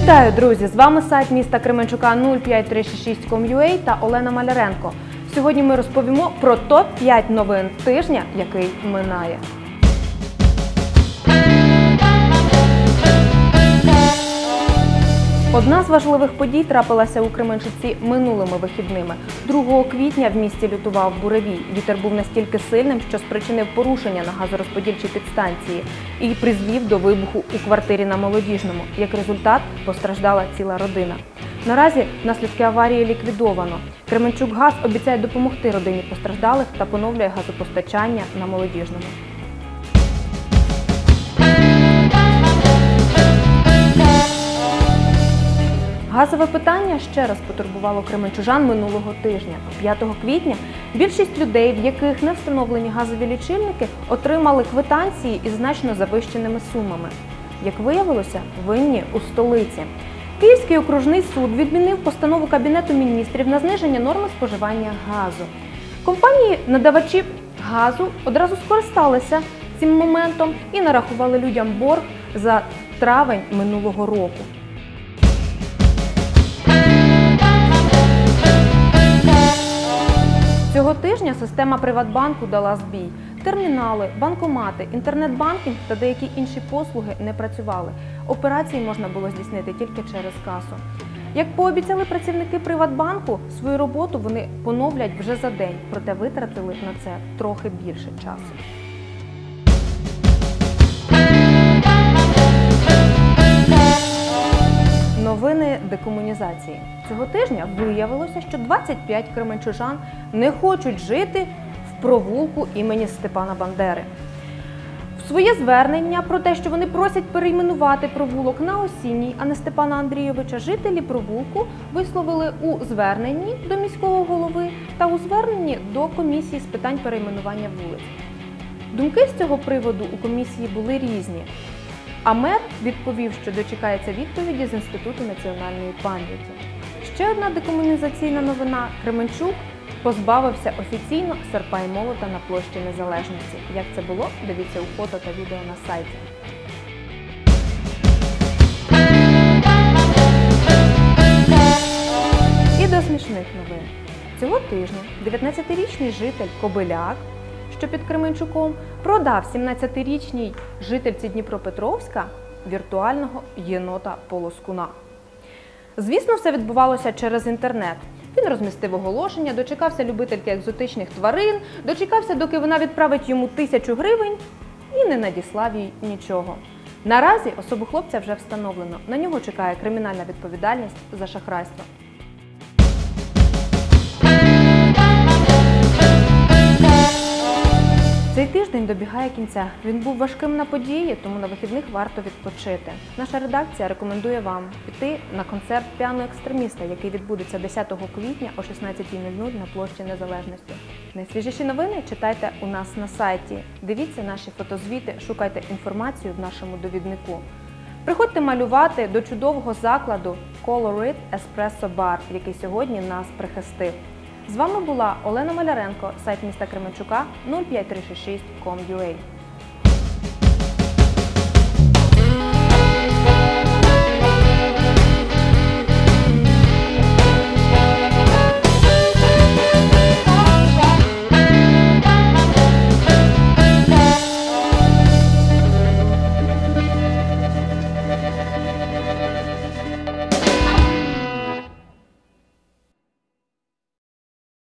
Вітаю, друзі! З вами сайт міста Кременчука 05366.com.ua та Олена Маляренко. Сьогодні ми розповімо про топ-5 новин тижня, який минає. Одна з важливих подій трапилася у Кременчуці минулими вихідними. 2 квітня в місті лютував буревій. Вітер був настільки сильним, що спричинив порушення на газорозподільчій підстанції і призвів до вибуху у квартирі на Молодіжному. Як результат, постраждала ціла родина. Наразі наслідки аварії ліквідовано. Кременчукгаз обіцяє допомогти родині постраждалих та поновлює газопостачання на Молодіжному. Газове питання ще раз потурбувало кременчужан минулого тижня. 5 квітня більшість людей, в яких не встановлені газові лічильники, отримали квитанції із значно завищеними сумами. Як виявилося, винні у столиці. Київський окружний суд відмінив постанову Кабінету міністрів на зниження норми споживання газу. Компанії-надавачі газу одразу скористалися цим моментом і нарахували людям борг за травень минулого року. Цього тижня система Приватбанку дала збій. Термінали, банкомати, інтернет-банкінг та деякі інші послуги не працювали. Операції можна було здійснити тільки через касу. Як пообіцяли працівники Приватбанку, свою роботу вони поновлять вже за день, проте витратили на це трохи більше часу. Новини декомунізації. Цього тижня виявилося, що 25 кременчужан не хочуть жити в провулку імені Степана Бандери. В своє звернення про те, що вони просять перейменувати провулок на Осінній, а не Степана Андрійовича, жителі провулку висловили у зверненні до міського голови та у зверненні до комісії з питань перейменування вулиць. Думки з цього приводу у комісії були різні. А мер відповів, що дочекається відповіді з Інституту національної пам'яті. Ще одна декомунізаційна новина. Кременчук позбавився офіційно серпа і молота на площі Незалежності. Як це було, дивіться у фото та відео на сайті. І до смішних новин. Цього тижня 19-річний житель Кобиляк, що під Кременчуком, продав 17-річній жительці Дніпропетровська віртуального єнота-полоскуна. Звісно, все відбувалося через інтернет. Він розмістив оголошення, дочекався любительки екзотичних тварин, дочекався, доки вона відправить йому 1000 гривень і не надіслав їй нічого. Наразі особу хлопця вже встановлено. На нього чекає кримінальна відповідальність за шахрайство. Цей тиждень добігає кінця. Він був важким на події, тому на вихідних варто відпочити. Наша редакція рекомендує вам піти на концерт піано-екстреміста, який відбудеться 10 квітня о 16:00 на площі Незалежності. Найсвіжіші новини читайте у нас на сайті. Дивіться наші фотозвіти, шукайте інформацію в нашому довіднику. Приходьте малювати до чудового закладу Colorit Espresso Bar, який сьогодні нас прихистив. З вами була Олена Маляренко, сайт міста Кременчука 05366.com.ua.